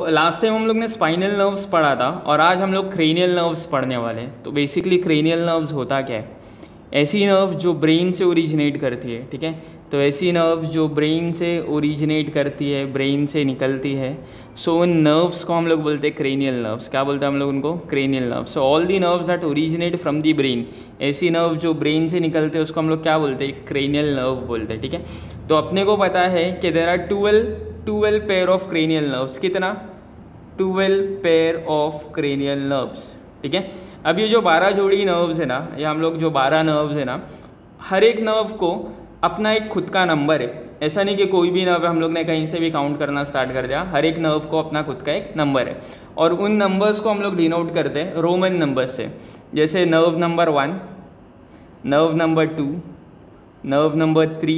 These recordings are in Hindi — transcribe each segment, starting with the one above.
लास्ट टाइम हम लोग ने स्पाइनल नर्व्स पढ़ा था और आज हम लोग क्रेनियल नर्व्स पढ़ने वाले हैं। तो बेसिकली क्रेनियल नर्व्स होता क्या है? ऐसी नर्व जो ब्रेन से ओरिजिनेट करती है, ठीक है। तो ऐसी नर्व जो ब्रेन से ओरिजिनेट करती है, ब्रेन से निकलती है, सो उन नर्व्स को हम लोग बोलते हैं क्रेनियल नर्व्स। क्या बोलते हैं हम लोग उनको? Cranial nerves. So all the nerves that originate from the brain, ऐसी नर्व जो ब्रेन से निकलते हैं उसको हम लोग क्या बोलते हैं? क्रेनियल नर्व बोलते हैं, ठीक है। तो अपने को पता है कि there are 12 pair of cranial nerves. कितना? 12 पेयर ऑफ क्रेनियल नर्व्स, ठीक है। अब ये जो 12 जोड़ी नर्व्स है ना, या हम लोग जो 12 नर्व्स है ना, हर एक नर्व को अपना एक खुद का नंबर है। ऐसा नहीं कि कोई भी नर्व हम लोग ने कहीं से भी काउंट करना स्टार्ट कर दिया। हर एक नर्व को अपना खुद का एक नंबर है और उन नंबर्स को हम लोग डिनोट करते हैं रोमन नंबर से। जैसे nerve number 1, nerve number 2, nerve number 3।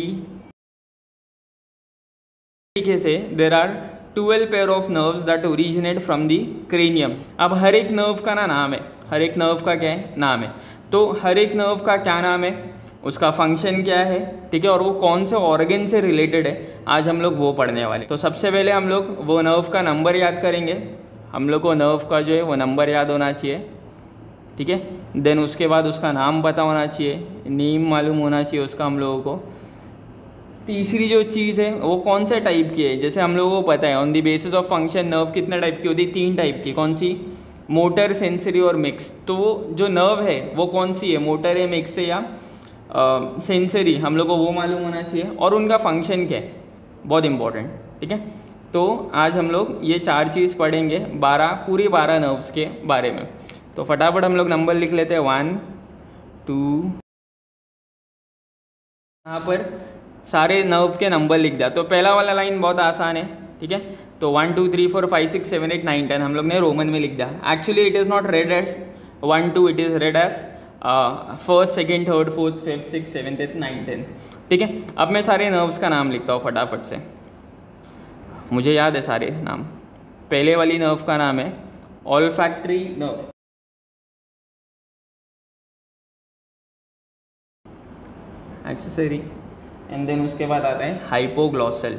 तरीके से there are 12 pair of nerves that originate from the cranium. अब हर एक नर्व का ना नाम है, हर एक नर्व का क्या है? नाम है। तो हर एक नर्व का क्या नाम है, उसका फंक्शन क्या है, ठीक है, और वो कौन से ऑर्गन से रिलेटेड है, आज हम लोग वो पढ़ने वाले। तो सबसे पहले हम लोग वो नर्व का नंबर याद करेंगे। हम लोग को नर्व का जो है वो नंबर याद होना चाहिए, ठीक है। देन उसके बाद उसका नाम पता होना चाहिए, नेम मालूम होना चाहिए उसका हम लोगों को। तीसरी जो चीज़ है वो कौन से टाइप की है, जैसे हम लोगों को पता है on the basis of function nerve कितने टाइप की होती है? 3 टाइप की। कौन सी? मोटर, सेंसरी और मिक्स। तो वो जो नर्व है वो कौन सी है? मोटर है, मिक्स है या सेंसरी? हम लोग को वो मालूम होना चाहिए। और उनका फंक्शन क्या है, बहुत इंपॉर्टेंट, ठीक है। तो आज हम लोग ये 4 चीज़ पढ़ेंगे, 12 नर्व्स के बारे में। तो फटाफट हम लोग नंबर लिख लेते हैं। 1 2, यहाँ पर सारे नर्व के नंबर लिख दिया। तो पहला वाला लाइन बहुत आसान है, ठीक है। तो 1 2 3 4 5 6 7 8 9 10 हम लोग ने रोमन में लिख दिया। Actually it is not read as 1 2, it is read as first, second, third, fourth, fifth, six, seventh, eighth, 9, 10, ठीक है। अब मैं सारे नर्व्स का नाम लिखता हूँ फटाफट से, मुझे याद है सारे नाम। पहले वाली नर्व का नाम है olfactory nerve, accessory, and then उसके बाद आता है हाइपोग्लॉसल।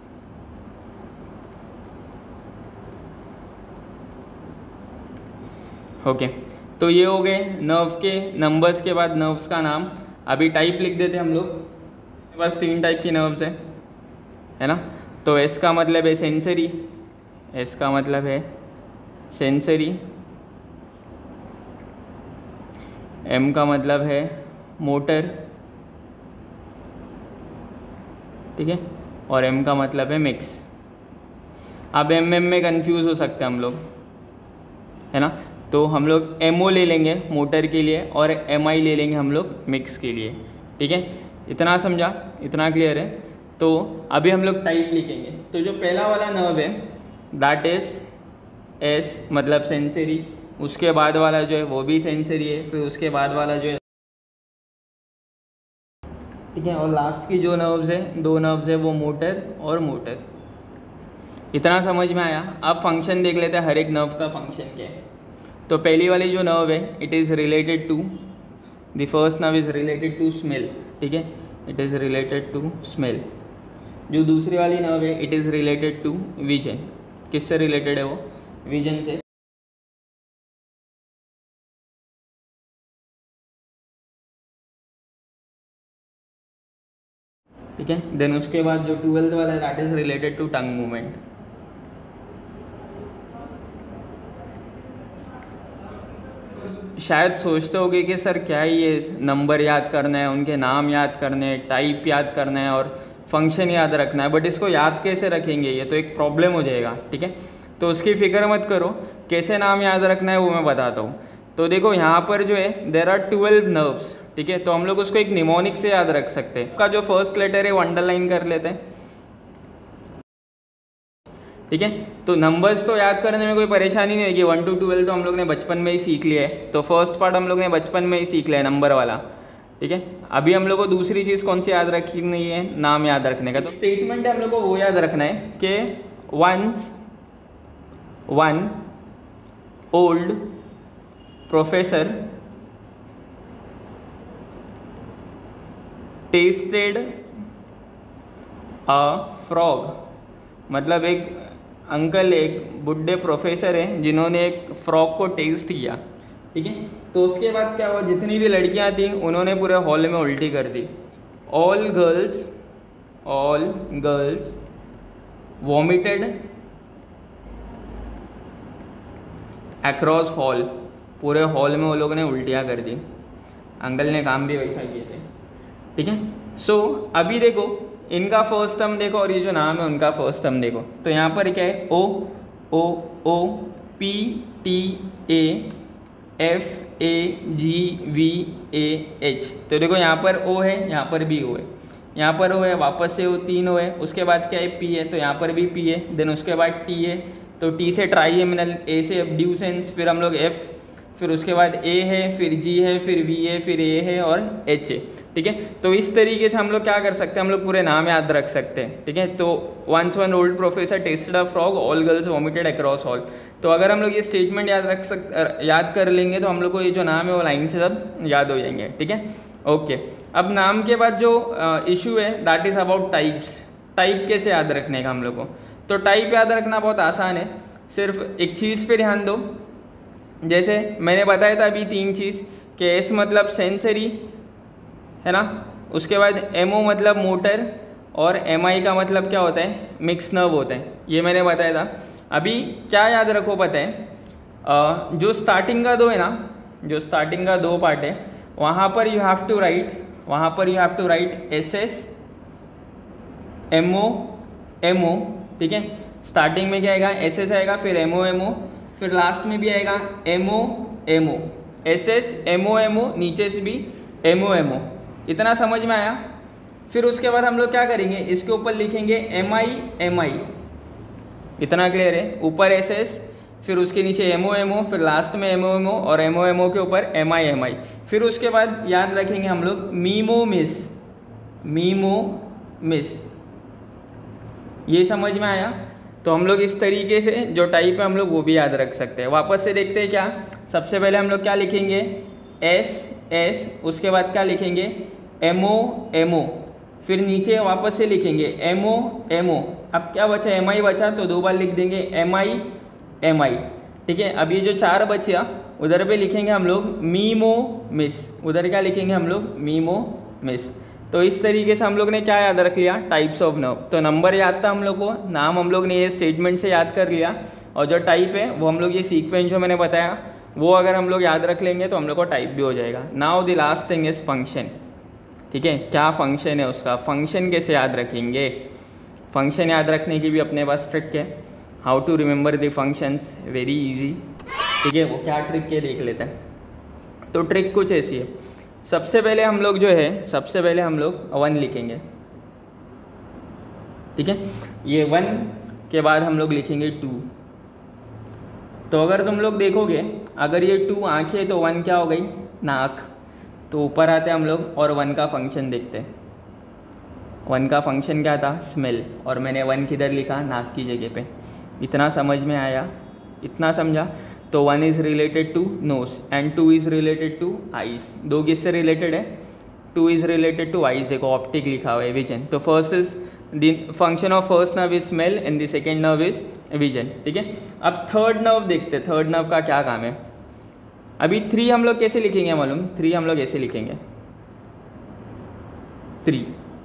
ओके, तो ये हो गए नर्व के नंबर्स के बाद नर्व्स का नाम। अभी टाइप लिख देते हम लोग। बस 3 टाइप की नर्व्स है ना। तो एस का मतलब है सेंसरी, एस का मतलब है सेंसरी। एम का मतलब है मोटर, ठीक है, और एम का मतलब है मिक्स। अब एम में कंफ्यूज हो सकते हैं हम लोग, है ना। तो हम लोग एमओ ले लेंगे मोटर के लिए और एमआई ले लेंगे हम लोग मिक्स के लिए, ठीक है। इतना समझा? इतना क्लियर है? तो अभी हम लोग टाइप लिखेंगे। तो जो पहला वाला नर्व है दैट इज एस, मतलब सेंसरी। उसके बाद वाला जो है वो भी सेंसरी है, फिर उसके बाद वाला जो है, ठीक है, और लास्ट की जो नर्व्स है, 2 नर्व्स है, वो मोटर और मोटर। इतना समझ में आया? अब फंक्शन देख लेते हैं, हर एक नर्व का फंक्शन क्या है। तो पहली वाली जो नर्व है it is related to, the first nerve is related to smell, ठीक है, it is related to smell. जो दूसरी वाली नर्व है it is related to vision. किससे रिलेटेड है वो? विजन से। ठीक है, देन उसके बाद जो 12th वाला है that is related to tongue movement. शायद सोचते होगे कि सर क्या है ये, नंबर याद करना है, उनके नाम याद करने हैं, टाइप याद करना है और फंक्शन याद रखना है, बट इसको याद कैसे रखेंगे, ये तो एक प्रॉब्लम हो जाएगा, ठीक है। तो उसकी फ़िक्र मत करो, कैसे नाम याद रखना है वो मैं बताता हूँ। तो देखो यहाँ पर जो है देर आर 12 नर्व्स, ठीक है। तो हम लोग उसको एक निमोनिक से याद रख सकते हैं। उसका जो फर्स्ट लेटर है वो अंडरलाइन कर लेते हैं, ठीक है। तो नंबर्स तो याद करने में कोई परेशानी नहीं होगी। 1 to 12 तो हम लोग ने बचपन में ही सीख लिया है। तो फर्स्ट पार्ट हम लोग ने बचपन में ही सीख लिया है, नंबर वाला, ठीक है। अभी हम लोग को दूसरी चीज़ कौन सी याद रखनी है? नाम याद रखने का। तो स्टेटमेंट है हम लोग को वो याद रखना है कि once one old professor tested a frog, मतलब एक अंकल एक बुढ़े प्रोफेसर हैं जिन्होंने एक फ्रॉक को टेस्ट किया, ठीक है। तो उसके बाद क्या हुआ, जितनी भी लड़कियां थी उन्होंने पूरे हॉल में उल्टी कर दी। All girls vomited across hall, पूरे हॉल में वो लोगों ने उल्टियाँ कर दी। अंकल ने काम भी वैसा किए थे, ठीक है। सो अभी देखो इनका फर्स्ट टर्म देखो और ये जो नाम है उनका फर्स्ट टर्म देखो। तो यहाँ पर क्या है, O P T A F A G V A H। तो देखो यहाँ पर O है, यहाँ पर भी O है, यहाँ पर O है, वापस से वो 3 O है, उसके बाद क्या है P है, तो यहाँ पर भी P है, देन उसके बाद T है, तो T से ट्राइजेमिनल, A से एब्ड्यूसेंस, फिर हम लोग F, फिर उसके बाद A है, फिर G है, फिर V है, फिर A है और H है, ठीक है। तो इस तरीके से हम लोग क्या कर सकते हैं, हम लोग पूरे नाम याद रख सकते हैं, ठीक है। तो once one old professor tested a frog, all girls vomited across hall. तो अगर हम लोग ये स्टेटमेंट याद कर लेंगे तो हम लोग को ये जो नाम है वो लाइन से सब याद हो जाएंगे, ठीक है। ओके, अब नाम के बाद जो इशू है that is about types. Type कैसे याद रखने का हम लोग को, तो टाइप याद रखना बहुत आसान है, सिर्फ एक चीज़ पे ध्यान दो। जैसे मैंने बताया था अभी 3 चीज़ कि एस मतलब सेंसरी है ना, उसके बाद MO मतलब मोटर, और MI का मतलब क्या होता है, मिक्स नर्व होता है, ये मैंने बताया था। अभी क्या याद रखो पता है, जो स्टार्टिंग का 2 है ना, जो स्टार्टिंग का 2 पार्ट है वहाँ पर you have to write SS MO, ठीक है। स्टार्टिंग में क्या आएगा, SS आएगा, फिर MO, फिर लास्ट में भी आएगा MO, SS MO, नीचे से भी MO। इतना समझ में आया। फिर उसके बाद हम लोग क्या करेंगे, इसके ऊपर लिखेंगे MI, इतना क्लियर है। ऊपर SS, फिर उसके नीचे MO, फिर लास्ट में MO और MO के ऊपर MI। फिर उसके बाद याद रखेंगे हम लोग मीमो मिस। ये समझ में आया। तो हम लोग इस तरीके से जो टाइप है हम लोग वो भी याद रख सकते हैं। वापस से देखते हैं क्या, सबसे पहले हम लोग क्या लिखेंगे, SS, उसके बाद क्या लिखेंगे MO, फिर नीचे वापस से लिखेंगे MO। अब क्या बचा, MI बचा, तो 2 बार लिख देंगे MI, ठीक है। अब ये जो 4 बचा उधर पे लिखेंगे हम लोग मीमो मिस, उधर क्या लिखेंगे हम लोग मीमो मिस। तो इस तरीके से हम लोग ने क्या याद रख लिया, टाइप्स ऑफ नर्व। तो नंबर याद था हम लोग को, नाम हम लोग ने ये स्टेटमेंट से याद कर लिया, और जो टाइप है वो हम लोग ये सीक्वेंस जो मैंने बताया वो अगर हम लोग याद रख लेंगे तो हम लोग को टाइप भी हो जाएगा। Now the last thing is function, ठीक है। क्या फंक्शन है उसका, फंक्शन कैसे याद रखेंगे। फंक्शन याद रखने की भी अपने पास ट्रिक है, how to remember the functions, very easy, ठीक है। वो क्या ट्रिक है देख लेते हैं। तो ट्रिक कुछ ऐसी है, सबसे पहले हम लोग 1 लिखेंगे, ठीक है। ये 1 के बाद हम लोग लिखेंगे 2। तो अगर तुम लोग देखोगे, अगर ये 2 आँखें तो 1 क्या हो गई, नाक। तो ऊपर आते हैं हम लोग और 1 का फंक्शन देखते हैं। 1 का फंक्शन क्या था, स्मेल, और मैंने 1 किधर लिखा, नाक की जगह पे। इतना समझ में आया, इतना समझा। तो 1 is related to nose and 2 is related to eyes. 2 किससे रिलेटेड है, 2 इज़ रिलेटेड टू आइज़। देखो ऑप्टिक लिखा हुआ है, विजन। तो first is the function of first nerve is smell and the second nerve is vision, ठीक है। अब थर्ड नर्व देखते हैं, थर्ड नर्व का क्या काम है। अभी 3 हम लोग कैसे लिखेंगे मालूम, 3 हम लोग ऐसे लिखेंगे 3।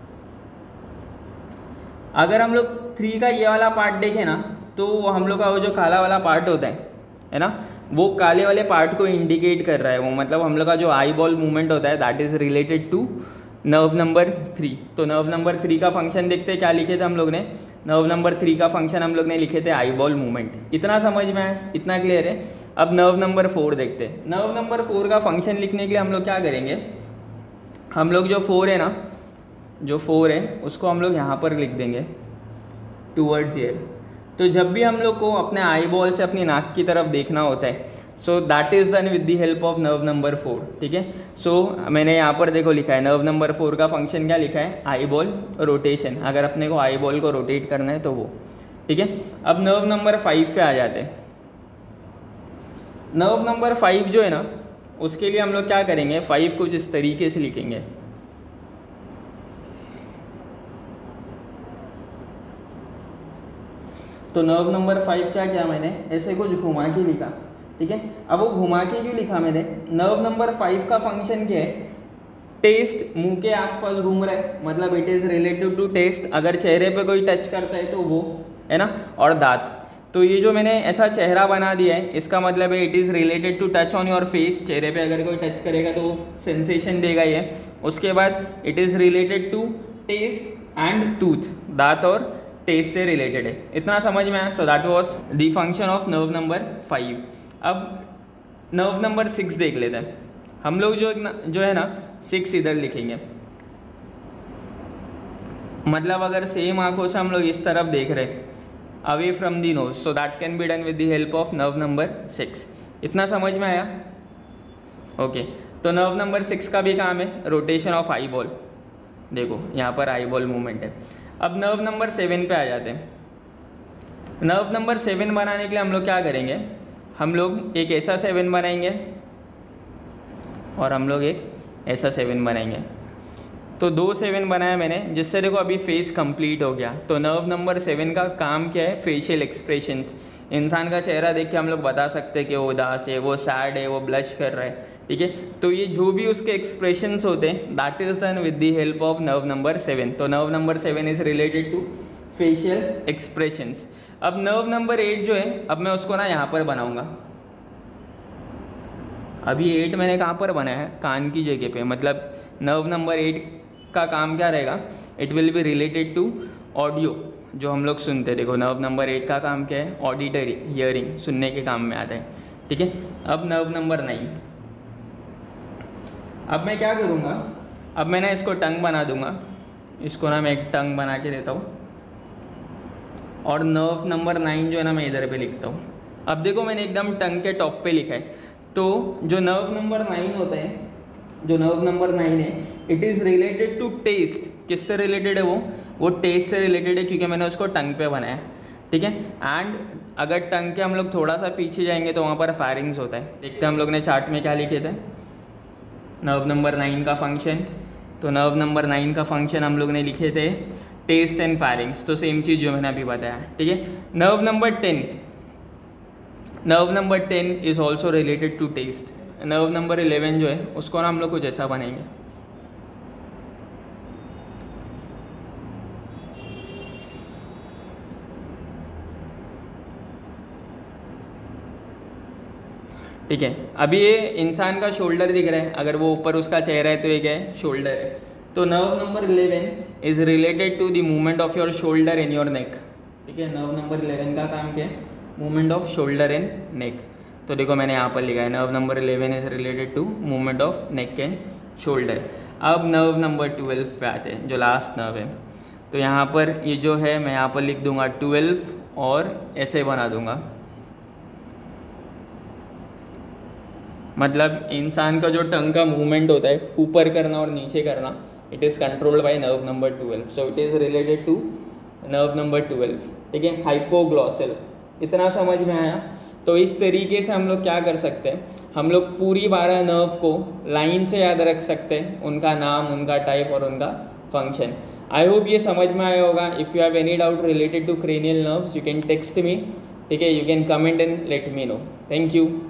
अगर हम लोग 3 का ये वाला पार्ट देखें ना, तो हम लोग का वो जो काला वाला पार्ट होता है ना, वो काले वाले पार्ट को इंडिकेट कर रहा है। वो मतलब हम लोग का जो आई बॉल मूवमेंट होता है that is related to nerve number 3। तो नर्व नंबर 3 का फंक्शन देखते हैं, क्या लिखे थे हम लोग ने, नर्व नंबर 3 का फंक्शन हम लोग ने लिखे थे आई बॉल मूवमेंट। इतना समझ में आया, इतना क्लियर है। अब नर्व नंबर 4 देखते हैं। नर्व नंबर 4 का फंक्शन लिखने के लिए हम लोग क्या करेंगे, हम लोग जो 4 है ना, जो 4 है उसको हम लोग यहाँ पर लिख देंगे टूवर्ड्स ईयर। तो जब भी हम लोग को अपने आई बॉल से अपनी नाक की तरफ देखना होता है, so that is done with the help of nerve number 4, ठीक है। सो मैंने यहाँ पर देखो लिखा है नर्व नंबर 4 का फंक्शन क्या लिखा है, आई बॉल रोटेशन। अगर अपने को आई बॉल को रोटेट करना है तो वो, ठीक है। अब नर्व नंबर 5 पे आ जाते हैं। नर्व नंबर 5 जो है ना, उसके लिए हम लोग क्या करेंगे, 5 कुछ इस तरीके से लिखेंगे। तो नर्व नंबर 5 क्या किया मैंने, ऐसे कुछ घुमा के लिखा, ठीक है। अब वो घुमा के क्यों लिखा मैंने, नर्व नंबर 5 का फंक्शन क्या है, टेस्ट, मुंह के आसपास घूम रहा है, मतलब it is related to taste, अगर चेहरे पे कोई टच करता है तो वो है ना, और दांत। तो ये जो मैंने ऐसा चेहरा बना दिया है, इसका मतलब है it is related to touch on your face, चेहरे पे अगर कोई टच करेगा तो वो सेंसेशन देगा ये। उसके बाद it is related to taste and tooth, दांत और टेस्ट से रिलेटेड है, इतना समझ में आया। So that was the function of nerve number 5। अब नर्व नंबर 6 देख लेते हैं हम लोग। जो है ना 6 इधर लिखेंगे, मतलब अगर सेम आंखों से हम लोग इस तरफ देख रहे हैं, away from the nose, so that can be done with the help of nerve number 6। इतना समझ में आया? ओके, तो नर्व नंबर 6 का भी काम है रोटेशन ऑफ आई बॉल। देखो यहाँ पर आई बॉल मूवमेंट है। अब नर्व नंबर 7 पे आ जाते हैं। नर्व नंबर 7 बनाने के लिए हम लोग क्या करेंगे, हम लोग एक ऐसा 7 बनाएंगे और हम लोग एक ऐसा 7 बनाएंगे। तो 2 7 बनाया मैंने, जिससे देखो अभी फेस कंप्लीट हो गया। तो नर्व नंबर 7 का काम क्या है, फेशियल एक्सप्रेशंस। इंसान का चेहरा देख के हम लोग बता सकते हैं कि वो उदास है, वो सैड है, वो ब्लश कर रहा है, ठीक है। तो ये जो भी उसके एक्सप्रेशंस होते हैं that is done with the help of nerve number 7। तो nerve number 7 is related to facial expressions. अब नर्व नंबर 8 जो है, अब मैं उसको ना यहाँ पर बनाऊंगा। अभी 8 मैंने कहाँ पर बनाया है, कान की जगह पे। मतलब नर्व नंबर 8 का काम क्या रहेगा, it will be related to audio, जो हम लोग सुनते हैं। देखो नर्व नंबर 8 का काम क्या है, ऑडिटरी, हियरिंग, सुनने के काम में आता है, ठीक है। अब नर्व नंबर 9, अब मैं क्या करूँगा, अब मैं ना इसको टंग बना दूंगा। इसको ना मैं एक टंग बना के देता हूँ, और नर्व नंबर 9 जो है ना मैं इधर पे लिखता हूँ। अब देखो मैंने एकदम टंग के टॉप पे लिखा है। तो जो नर्व नंबर 9 होता है, जो नर्व नंबर 9 है, it is related to taste. किससे रिलेटेड है वो टेस्ट से रिलेटेड है, क्योंकि मैंने उसको टंग पे बनाया, ठीक है। एंड अगर टंग के हम लोग थोड़ा सा पीछे जाएंगे तो वहाँ पर फैरिंग्स होता है। देखते हैं हम लोग ने चार्ट में क्या लिखे थे, नर्व नंबर 9 का फंक्शन। तो नर्व नंबर 9 का फंक्शन हम लोग ने लिखे थे टेस्ट एंड फैरिंग्स। तो सेम चीज़ जो मैंने अभी बताया, ठीक है। Nerve number 10, nerve number 10 is also related to taste. Nerve number 11 जो है उसको ना हम लोग कुछ ऐसा बनाएंगे। ठीक है, अभी ये इंसान का शोल्डर दिख रहा है, अगर वो ऊपर उसका चेहरा है तो ये क्या है, शोल्डर है। तो nerve number 11 is related to the movement of your shoulder in your neck, ठीक है। नर्व नंबर 11 का काम क्या है, movement of shoulder and neck. तो देखो मैंने यहाँ पर लिखा है nerve number 11 is related to movement of neck and shoulder. अब नर्व नंबर 12 पे आते हैं, जो लास्ट नर्व है। तो यहाँ पर ये जो है मैं यहाँ पर लिख दूंगा 12 और ऐसे बना दूंगा। मतलब इंसान का जो टंग का मूवमेंट होता है ऊपर करना और नीचे करना, it is controlled by nerve number 12। So it is related to nerve number 12, ठीक है। हाइपोग्लॉसल, इतना समझ में आया? तो इस तरीके से हम लोग क्या कर सकते हैं, हम लोग पूरी 12 नर्व को लाइन से याद रख सकते हैं, उनका नाम, उनका टाइप और उनका फंक्शन। आई होप ये समझ में आया होगा। If you have any doubt related to cranial nerves, you can text me, ठीक है, you can comment and let me know. Thank you.